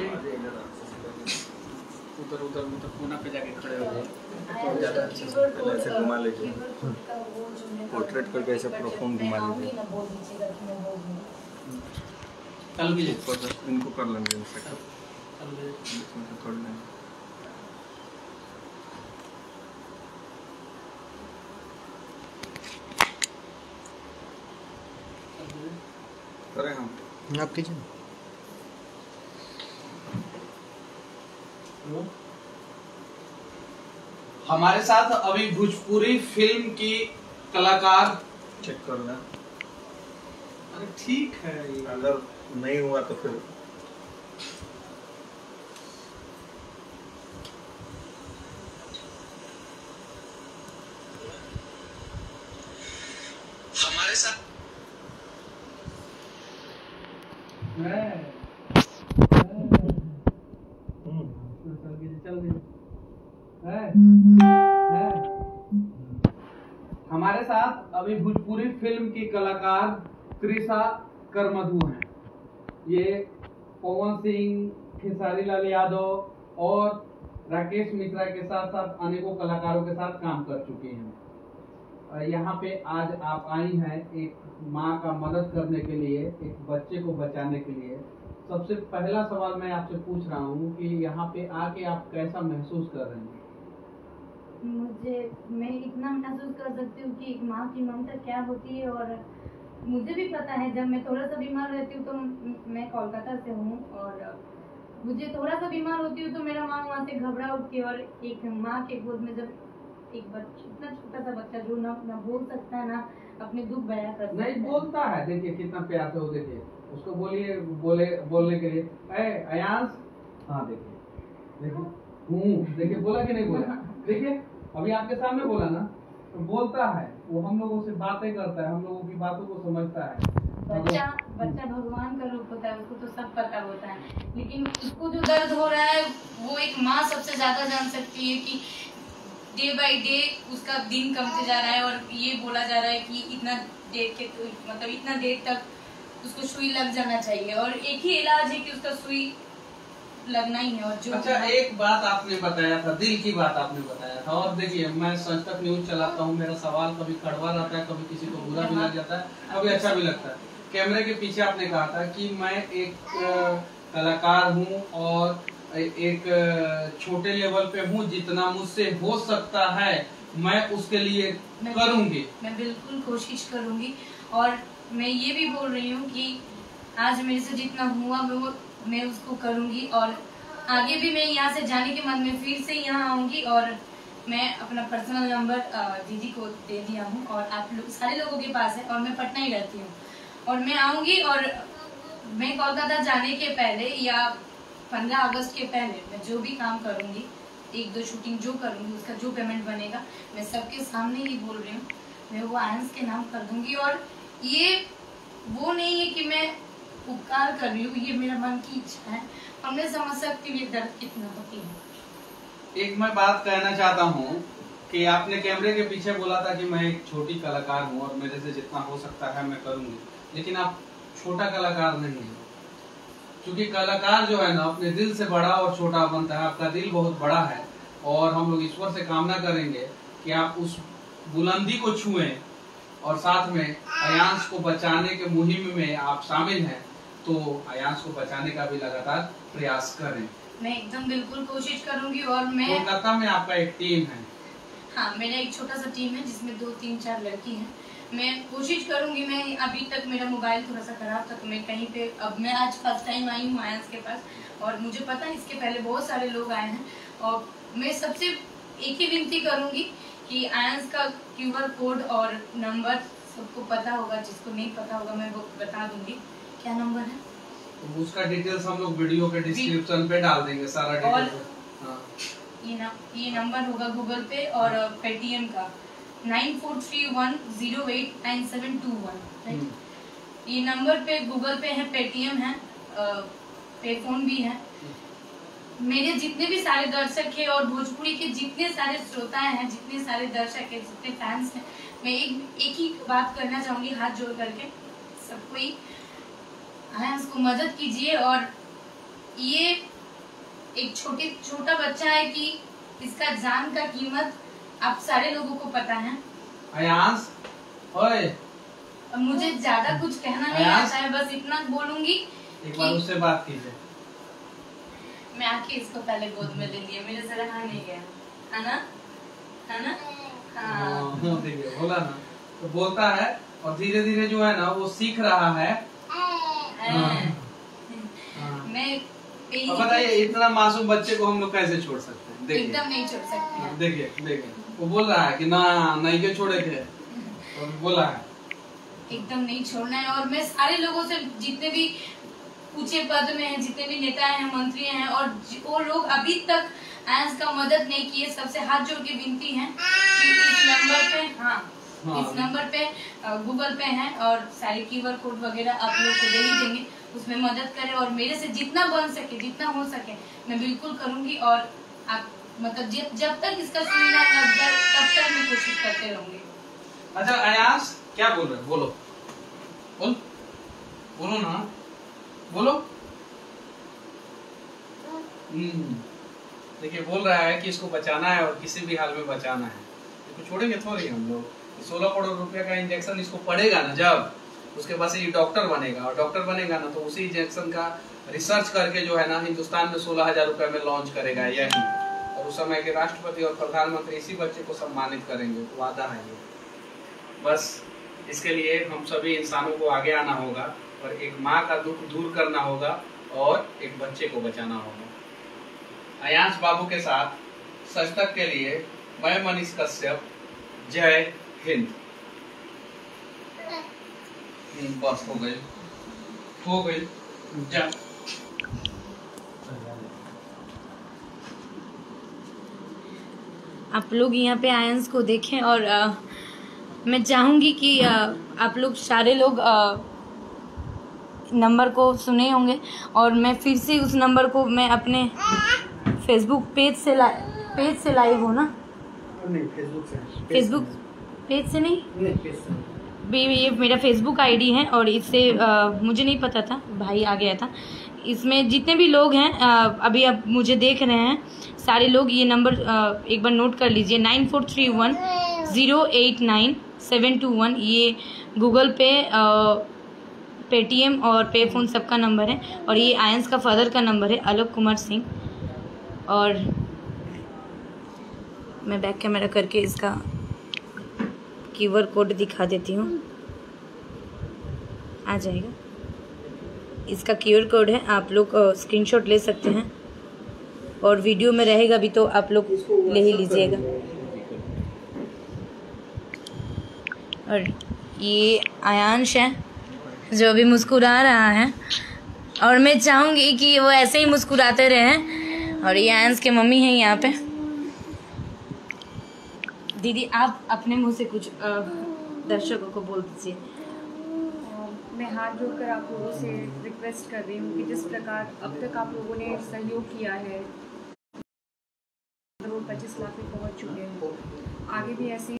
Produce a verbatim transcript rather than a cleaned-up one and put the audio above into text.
उधर उधर मतलब कोना पे जाके खड़े हो गए तो ज़्यादा अच्छे से ऐसे घुमा लीजिए, पोर्ट्रेट करके ऐसे प्रोफॉर्म घुमा लीजिए। कल भी इनको कर लेंगे थोड़ी नहीं। करें हम आप कीजिए। हमारे साथ अभी भोजपुरी फिल्म की कलाकार चेक कर लें। अरे ठीक है, अगर नहीं हुआ तो फिर हमारे साथ है है हमारे साथ अभी भोजपुरी फिल्म की कलाकार त्रिशा करमधु हैं। ये पवन सिंह, खेसारी लाल यादव और राकेश मिश्रा के साथ साथ अनेकों कलाकारों के साथ काम कर चुकी हैं। यहाँ पे आज आप आई हैं एक माँ का मदद करने के लिए, एक बच्चे को बचाने के लिए। सबसे पहला सवाल मैं आपसे पूछ रहा हूँ कि यहाँ पे आके आप कैसा महसूस कर रहे हैं? मुझे मैं इतना महसूस कर सकती हूँ कि एक माँ की ममता क्या होती है। और मुझे भी पता है, जब मैं थोड़ा सा बीमार रहती हूँ तो मैं कोलकाता से हूँ, और मुझे थोड़ा सा बीमार होती हूँ तो मेरा माँ वहाँ से घबरा उठती है। और एक माँ के गोद में जब एक बच्चा, इतना छोटा सा बच्चा जो ना ना बोल सकता है ना अपने दुख बयां कर सकता है, नहीं बोलता है। देखिए कितना प्यार से वो, देखिए उसको बोलिए, बोले बोलने के लिए ए अयांश, हाँ देखिए देखिए हूँ, देखिए बोला कि नहीं बोला? देखिए अभी आपके सामने बोला ना, तो बोलता है वो, हम लोगों से बातें करता है, हम लोगों की बातों को समझता है। बच्चा बच्चा भगवान का रूप होता है, उसको तो सब पता होता है, लेकिन उसको जो दर्द हो रहा है वो एक माँ सबसे ज्यादा जान सकती है कि डे बाय डे उसका दिन कमते जा रहा है। और ये बोला जा रहा है कि इतना देर के तो मतलब इतना देर तक उसको सुई लग जाना चाहिए, और एक ही इलाज है कि उसका सुई लगना ही है। और जो अच्छा, एक बात आपने बताया था, दिल की बात आपने बताया था। और देखिए मैं संज तक न्यूज चलाता हूँ, मेरा सवाल कभी कड़वा रहता है, कभी किसी को बुरा भी लग जाता है, कभी अच्छा भी लगता है। कैमरे के पीछे आपने कहा था कि मैं एक कलाकार हूँ और एक छोटे लेवल पे हूँ, जितना मुझसे हो सकता है मैं उसके लिए करूँगी। मैं बिल्कुल कोशिश करूँगी, और मैं ये भी बोल रही हूँ कि आज मेरे से जितना हुआ वो मैं उसको करूँगी, और आगे भी मैं यहाँ से जाने के मन में फिर से यहाँ आऊँगी। और मैं अपना पर्सनल नंबर दीदी को दे दिया हूँ, और आप लोग सारे लोगों के पास है, और मैं पटना ही रहती हूँ, और मैं आऊँगी। और मैं कोलकाता जाने के पहले या पंद्रह अगस्त के पहले मैं जो भी काम करूँगी, एक दो शूटिंग जो करूँगी, उसका जो पेमेंट बनेगा मैं सबके सामने ही बोल रही हूँ, मैं वो आयंस के नाम कर दूंगी। और ये वो नहीं है कि मैं उपकार कर रही हूँ, ये मेरा मन की इच्छा है, और मैं समझ सकती हूँ ये दर्द कितना होती है। एक मैं बात कहना चाहता हूँ कि आपने कैमरे के पीछे बोला था कि मैं एक छोटी कलाकार हूँ और मेरे से जितना हो सकता है मैं करूँगी, लेकिन आप छोटा कलाकार नहीं है। क्योंकि कलाकार जो है ना अपने दिल से बड़ा और छोटा बनता है। आपका दिल बहुत बड़ा है, और हम लोग ईश्वर से कामना करेंगे कि आप उस बुलंदी को छुएं, और साथ में अयांश को बचाने के मुहिम में आप शामिल हैं, तो अयांश को बचाने का भी लगातार प्रयास करें। मैं एकदम बिल्कुल कोशिश करूंगी। और मैं कोलकाता में आपका एक टीम है? हाँ, मेरा एक छोटा सा टीम है जिसमें दो तीन चार लड़की हैं। मैं कोशिश करूंगी। मैं अभी तक मेरा मोबाइल थोड़ा सा खराब था, तो मैं कहीं पे, अब मैं आज फर्स्ट टाइम आई हूँ आयंस के पास, और मुझे पता है इसके पहले बहुत सारे लोग आए हैं, और मैं सबसे एक ही विनती करूंगी कि आयंस का क्यूआर कोड और नंबर सबको पता होगा, जिसको नहीं पता होगा मैं वो बता दूंगी। क्या नंबर है? तो उसका डिटेल्स हम लोग वीडियो के डिस्क्रिप्शन पे डाल देंगे, सारा डिटेल्स। हाँ। ये ना ये नंबर होगा गूगल पे और पेटीएम का nine four three one zero eight nine seven two one, right. ये नंबर पे गूगल पे है, पेटीएम है, पे फोन भी है। मेरे जितने भी सारे दर्शक है और भोजपुरी के जितने सारे श्रोताएं हैं, जितने सारे दर्शक है, जितने फैंस हैं, मैं एक एक ही बात करना चाहूंगी हाथ जोड़ करके सबको ही, आयंस को मदद कीजिए। और ये एक छोटे छोटा बच्चा है कि इसका जान का कीमत आप सारे लोगों को पता है। अयांश, ओए मुझे ज्यादा कुछ कहना नहीं आता है, बस इतना बोलूंगी एक बार उससे बात कीजिए। मैं आके इसको पहले गोद में ले लिया, मेरे से रहा नहीं गया, है ना, है ना? हाँ देखिए बोला ना, तो बोलता है और धीरे धीरे जो है ना वो सीख रहा है। मैं बताइए इतना मासूम बच्चे को हम लोग कैसे छोड़ सकते हैं? देखिए एकदम नहीं छोड़ सकते हैं। देखिए देखिए वो बोल रहा है कि ना नहीं के छोड़े थे, और बोला है एकदम नहीं छोड़ना है। और मैं सारे लोगों से, जितने भी ऊंचे पद में हैं, जितने भी नेता हैं, मंत्री हैं, और वो लोग अभी तक आयंस का मदद नहीं किए, सबसे हाथ जोड़ के विनती है कि इस नंबर पे, हाँ, हाँ इस नंबर पे गूगल पे है और सारे क्यूआर कोड वगैरह आप लोग को दे ही देंगे, उसमें मदद करें। और मेरे से जितना बन सके, जितना हो सके मैं बिल्कुल करूंगी। और आप मतलब जब जब तक इसका सुनना लग जाए तब तक मैं कोशिश करते रहूंगी। अच्छा अयांश क्या बोल रहे? बोलो बोल बोलो ना, बोलो। हम्म देखिए बोल रहा है कि इसको बचाना है और किसी भी हाल में बचाना है। इसको छोड़ेंगे थोड़ी हम लोग। सोलह करोड़ रुपए का इंजेक्शन इसको पड़ेगा ना, जब उसके बाद ये डॉक्टर बनेगा, और डॉक्टर बनेगा ना तो उसी इंजेक्शन का रिसर्च करके जो है ना हिंदुस्तान में सोलह हजार रुपए में लॉन्च करेगा यही, और उस समय के राष्ट्रपति और प्रधानमंत्री इसी बच्चे को सम्मानित करेंगे। तो वादा है ये। बस इसके लिए हम सभी इंसानों को आगे आना होगा और एक माँ का दुख दूर करना होगा और एक बच्चे को बचाना होगा। अयांश बाबू के साथ सच तक के लिए मैं मनीष कश्यप, जय हिंद। बस हो गई हो गई जा। आप लोग यहाँ पे आयंस को देखें, और आ, मैं चाहूंगी कि आ, आप लोग सारे लोग आ, नंबर को सुने होंगे, और मैं फिर से उस नंबर को मैं अपने फेसबुक पेज से ला, पेज से लाइव हूँ ना, नहीं फेसबुक से, फेसबुक पेज से नहीं, नहीं पेज से ये मेरा फेसबुक आईडी है, और इससे आ, मुझे नहीं पता था, भाई आ गया था। इसमें जितने भी लोग हैं आ, अभी आप मुझे देख रहे हैं, सारे लोग ये नंबर आ, एक बार नोट कर लीजिए, nine four three one zero eight nine seven two one. ये गूगल पे, पेटीएम और पे फोन सबका नंबर है, और ये आयंस का फादर का नंबर है, आलोक कुमार सिंह। और मैं बैक कैमरा करके इसका क्यूआर कोड दिखा देती हूँ, आ जाएगा। इसका क्यूआर कोड है, आप लोग स्क्रीनशॉट ले सकते हैं, और वीडियो में रहेगा भी तो आप लोग ले ही लीजिएगा। और ये आयांश है जो अभी मुस्कुरा रहा है, और मैं चाहूँगी कि वो ऐसे ही मुस्कुराते रहें। और ये आयांश के मम्मी हैं यहाँ पे। दीदी आप अपने मुंह से कुछ दर्शकों को बोल दीजिए। मैं हाथ जोड़कर आप लोगों से रिक्वेस्ट कर रही हूँ कि जिस प्रकार अब तक आप लोगों ने सहयोग किया है, करोड़ पच्चीस लाख में पहुँच चुके हैं, आगे भी ऐसी